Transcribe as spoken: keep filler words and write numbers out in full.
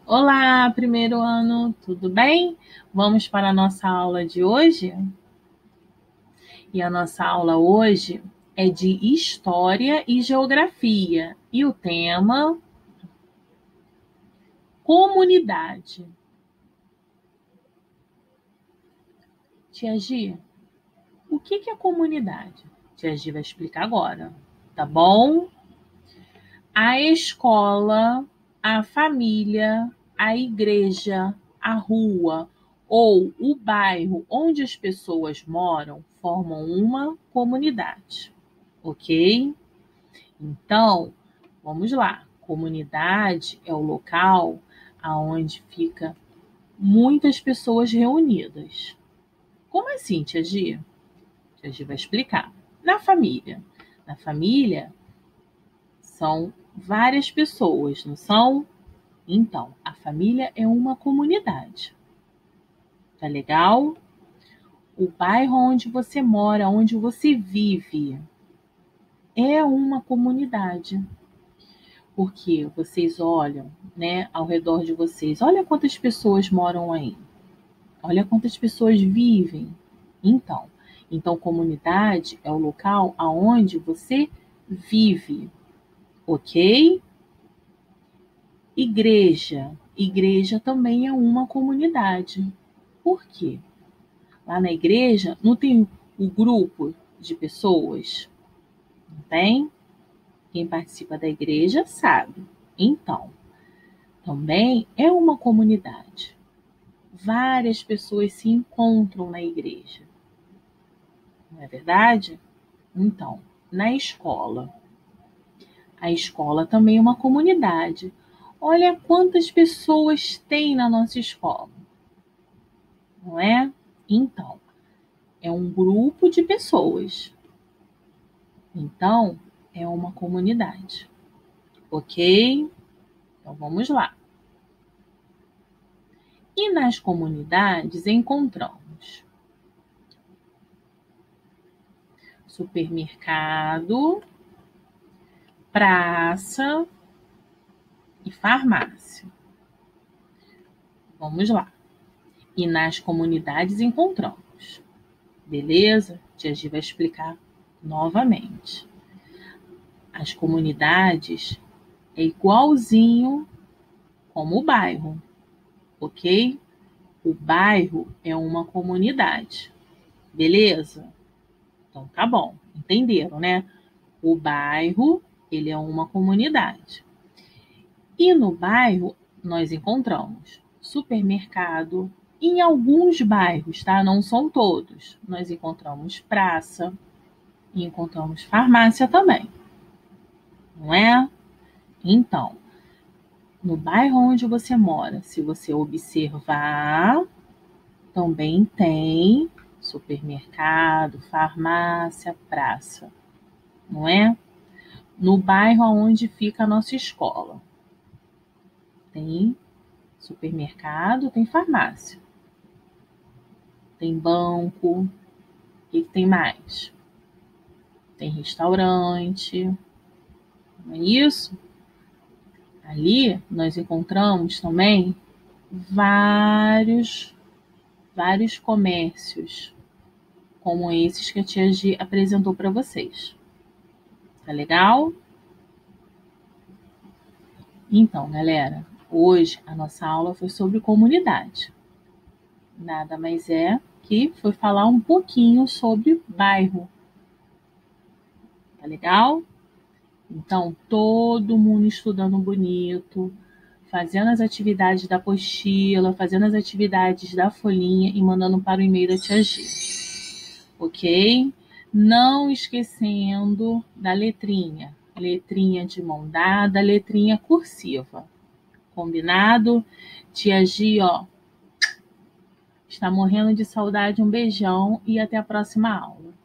Olá, primeiro ano, tudo bem? Vamos para a nossa aula de hoje? E a nossa aula hoje é de História e Geografia. E o tema: Comunidade. Tia Gi, o que é comunidade? Tia Gi vai explicar agora, tá bom? A escola, a família, a igreja, a rua ou o bairro onde as pessoas moram formam uma comunidade, ok? Então, vamos lá. Comunidade é o local aonde fica muitas pessoas reunidas. Como assim, tia Gi? Tia Gi vai explicar. Na família. Na família são várias pessoas, não são? Então, a família é uma comunidade. Tá legal? O bairro onde você mora, onde você vive, é uma comunidade. Porque vocês olham, né, ao redor de vocês, olha quantas pessoas moram aí. Olha quantas pessoas vivem. Então, então comunidade é o local aonde você vive, ok? Igreja. Igreja também é uma comunidade. Por quê? Lá na igreja não tem o grupo de pessoas? Não tem? Quem participa da igreja sabe. Então, também é uma comunidade. Várias pessoas se encontram na igreja. Não é verdade? Então, na escola. A escola também é uma comunidade. Olha quantas pessoas tem na nossa escola. Não é? Então, é um grupo de pessoas. Então, é uma comunidade. Ok? Então, vamos lá. E nas comunidades encontramos supermercado, praça e farmácia. Vamos lá. E nas comunidades encontramos. Beleza? Tia Gi vai explicar novamente. As comunidades é igualzinho como o bairro, ok? O bairro é uma comunidade, beleza? Então tá bom, entenderam, né? O bairro, ele é uma comunidade. E no bairro nós encontramos supermercado, em alguns bairros, tá? Não são todos. Nós encontramos praça e encontramos farmácia também, não é? Então, no bairro onde você mora, se você observar, também tem supermercado, farmácia, praça, não é? No bairro onde fica a nossa escola, tem supermercado, tem farmácia, tem banco, o que, que tem mais? Tem restaurante, não é isso? Ali nós encontramos também vários, vários comércios, como esses que a tia Gi apresentou para vocês. Tá legal? Então, galera, hoje a nossa aula foi sobre comunidade. Nada mais é que foi falar um pouquinho sobre bairro. Tá legal? Então, todo mundo estudando bonito, fazendo as atividades da apostila, fazendo as atividades da folhinha e mandando para o e-mail da tia Gi. Ok? Não esquecendo da letrinha. Letrinha de mão dada, letrinha cursiva. Combinado? Tia Gi, ó, está morrendo de saudade. Um beijão e até a próxima aula.